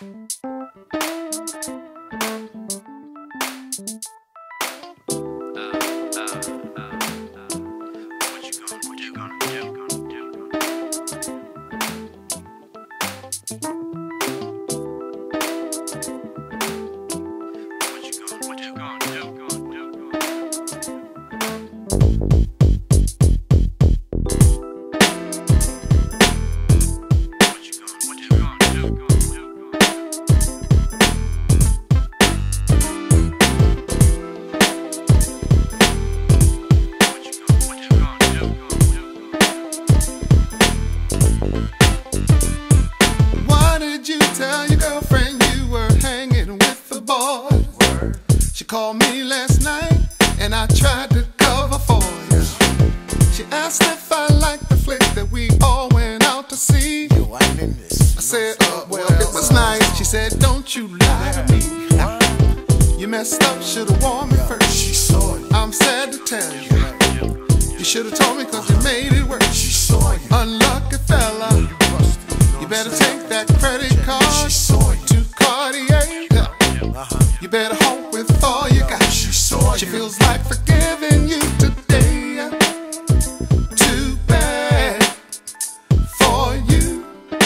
She called me last night and I tried to cover for you. She asked if I liked the flick that we all went out to see. I said, well, it was nice. She said, don't you lie to me. You messed up, should've warned me first. I'm sad to tell you, you should've told me cause you made it worse. Unlucky fella, you better take that credit card to Cartier. You better hope with all you got. She feels like forgiving you today. Too bad for you.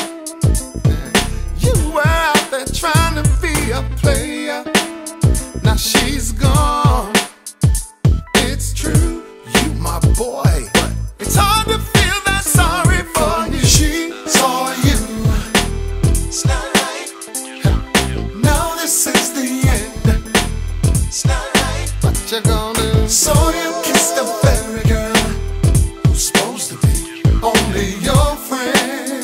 You were out there trying to be a player. Now she's gone. It's true, you my boy. It's hard to feel that sorry for you. She saw you. It's not right. Now this is the end. It's not right. What you gonna do? So you kissed the very girl who's supposed to be only your friend.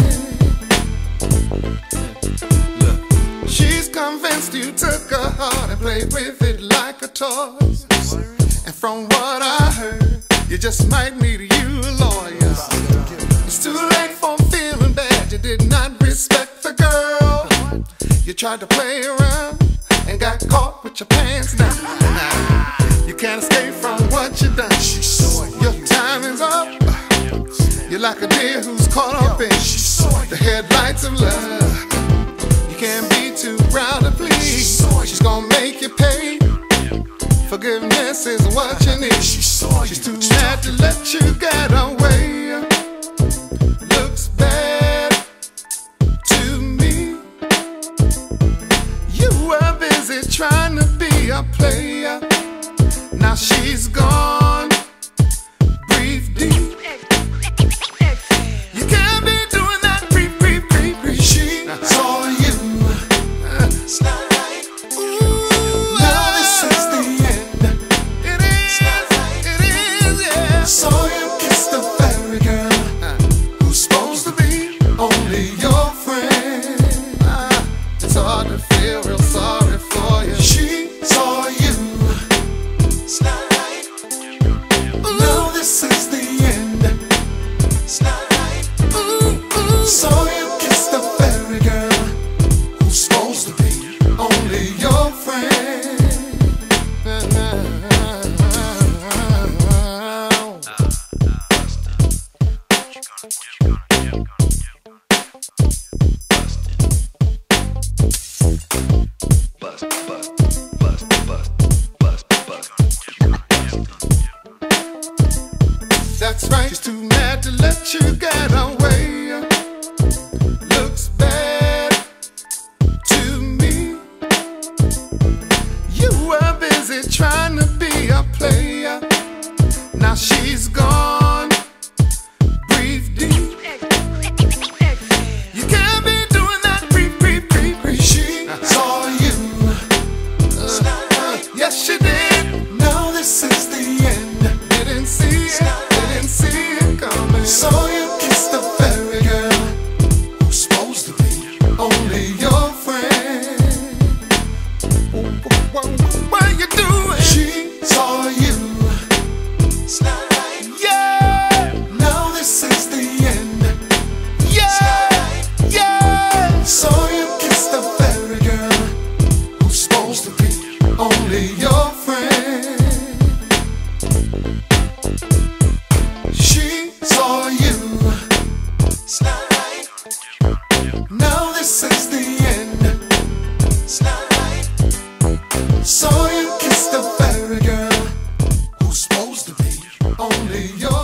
Look, she's convinced you took her heart and played with it like a toy. And from what I heard, you just might need you a lawyer. It's too late for feeling bad. You did not respect the girl. You tried to play around and got caught with your pants down. You can't escape from what you done. Your time is up. You're like a deer who's caught up in the headlights of love. You can't be too proud to please. She's gonna make you pay. Forgiveness is what you need. She's too mad to let you get away. Looks bad to me. You were busy trying to be a player. Now she's gone. Breathe deep. You can't be doing that. Breathe. She saw you. It's not right. Ooh, now this is the end. It is, yeah. So you kissed the very girl who's supposed to be only your friend. It's hard to feel real sorry for you. She saw you. It's not right. Now this is the end. It's not right. So you kissed the very girl who's supposed to be only your friend. only yours.